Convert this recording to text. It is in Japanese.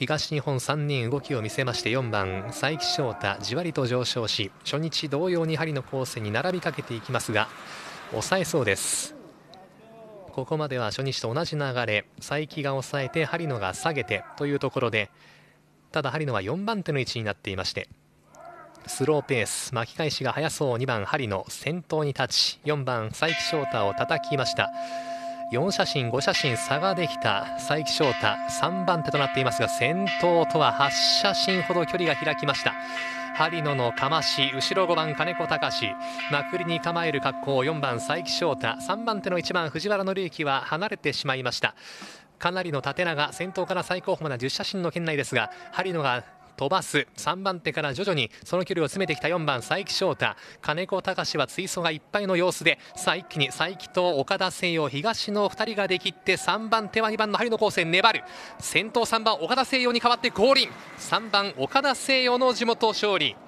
東日本3人動きを見せまして、4番佐伯翔太じわりと上昇し、初日同様に針のコースに並びかけていきますが抑えそうです。ここまでは初日と同じ流れ、佐伯が抑えて針野が下げてというところで、ただ針野は4番手の位置になっていまして、スローペース巻き返しが早そう。2番針野先頭に立ち、4番佐伯翔太を叩きました。4写真5写真差ができた佐伯翔太、3番手となっていますが、先頭とは8写真ほど距離が開きました。針野のかまし、後ろ5番金子隆、まくりに構える格好、4番佐伯翔太、3番手の1番藤原紀之は離れてしまいました。かなりの縦長、先頭から最後方まで10写真の圏内ですが、針野が飛ばす。3番手から徐々にその距離を詰めてきた4番佐伯翔太、金子隆は追走がいっぱいの様子で、さあ一気に佐伯と岡田誠陽東の2人ができって、3番手は2番の針野高専粘る。先頭3番岡田誠陽に代わって合輪、3番岡田誠陽の地元勝利。